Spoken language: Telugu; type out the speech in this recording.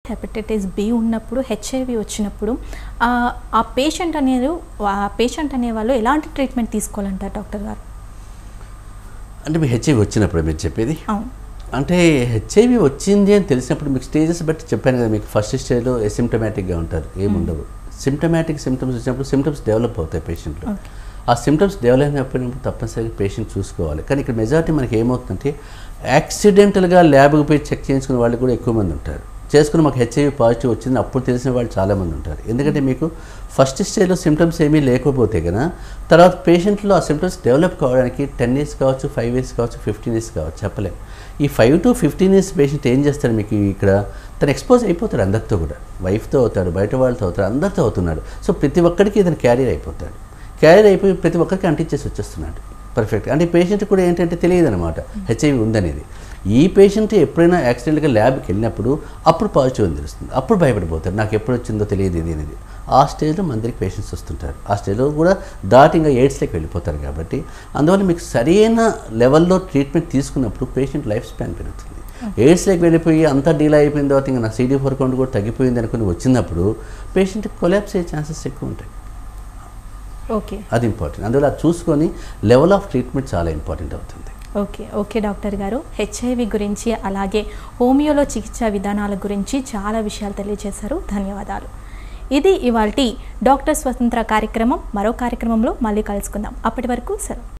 హెపటైటిస్ బి ఉన్నప్పుడు, హెచ్ఐవి వచ్చినప్పుడు ఆ పేషెంట్ అనేవాళ్ళు ఎలాంటి ట్రీట్మెంట్ తీసుకోవాలంటారు డాక్టర్ గారు? అంటే మీకు హెచ్ఐవి వచ్చినప్పుడు మీరు చెప్పేది? అవును. అంటే హెచ్ఐవి వచ్చింది అని తెలిసినప్పుడు మీకు స్టేజెస్ బట్టి చెప్పాను కదా, మీకు ఫస్ట్ స్టేజ్లో అసిమ్టమాటిక్గా ఉంటారు, ఏముండవు. సిమ్టమాటిక్ సిమ్టమ్స్ వచ్చినప్పుడు సిమ్టమ్స్ డెవలప్ అవుతాయి పేషెంట్లో. ఆ సిమ్టమ్స్ డెవలప్ అయినప్పుడు తప్పనిసరిగా పేషెంట్ చూసుకోవాలి. కానీ ఇక్కడ మెజారిటీ మనకి ఏమవుతుందంటే యాక్సిడెంటల్గా ల్యాబ్కి పోయి చెక్ చేయించుకునే వాళ్ళు కూడా ఎక్కువ మంది ఉంటారు. చేసుకుని మాకు హెచ్ఐవి పాజిటివ్ వచ్చింది అప్పుడు తెలిసిన వాళ్ళు చాలామంది ఉంటారు. ఎందుకంటే మీకు ఫస్ట్ స్టేజ్లో సిమ్టమ్స్ ఏమీ లేకపోతే కదా తర్వాత పేషెంట్లో ఆ సిమ్టమ్స్ డెవలప్ కావడానికి 10 years కావచ్చు, 5 years కావచ్చు, 15 years కావచ్చు, చెప్పలేం. ఈ 5 to 15 years పేషెంట్ ఏం చేస్తాడు మీకు ఇక్కడ తను ఎక్స్పోజ్ అయిపోతాడు అందరితో కూడా, వైఫ్తో అవుతాడు, బయట వాళ్ళతో అవుతాడు, అందరితో అవుతున్నాడు. సో ప్రతి ఒక్కరికి ఇతను క్యారియర్ అయిపోతాడు. క్యారియర్ అయిపోయి ప్రతి ఒక్కరికి అంటించేసి వచ్చేస్తున్నాడు పర్ఫెక్ట్. అంటే పేషెంట్ కూడా ఏంటంటే తెలియదు అనమాట హెచ్ఐవి ఉందనేది. ఈ పేషెంట్ ఎప్పుడైనా యాక్సిడెంట్గా ల్యాబ్కి వెళ్ళినప్పుడు అప్పుడు పాజిటివ్ అని తెలుస్తుంది, అప్పుడు భయపడిపోతారు, నాకు ఎప్పుడు వచ్చిందో తెలియదు ఇది అనేది. ఆ స్టేజ్లో మందికి పేషెంట్స్ వస్తుంటారు. ఆ స్టేజ్లో కూడా దాటిగా ఎయిడ్స్లోకి వెళ్ళిపోతారు. కాబట్టి అందువల్ల మీకు సరైన లెవెల్లో ట్రీట్మెంట్ తీసుకున్నప్పుడు పేషెంట్ లైఫ్ స్పాన్ పెరుగుతుంది. ఎయిడ్స్లోకి వెళ్ళిపోయి అంతా డీల్ అయిపోయిన తర్వాత ఇంకా నా CD4 కౌంట్ కూడా తగ్గిపోయింది అనుకుని వచ్చినప్పుడు పేషెంట్ కొలాప్స్ అయ్యే ఛాన్సెస్ ఎక్కువ ఉంటాయి. ఓకే, అది ఇంపార్టెంట్. అందువల్ల అది చూసుకొని లెవెల్ ఆఫ్ ట్రీట్మెంట్ చాలా ఇంపార్టెంట్ అవుతుంది. ఓకే డాక్టర్ గారు, హెచ్ఐవి గురించి అలాగే హోమియోలో చికిత్సా విధానాల గురించి చాలా విషయాలు తెలియజేశారు. ధన్యవాదాలు. ఇది ఇవాల్టి డాక్టర్ స్వతంత్ర కార్యక్రమం. మరో కార్యక్రమంలో మళ్ళీ కలుసుకుందాం. అప్పటి వరకు సెలవు.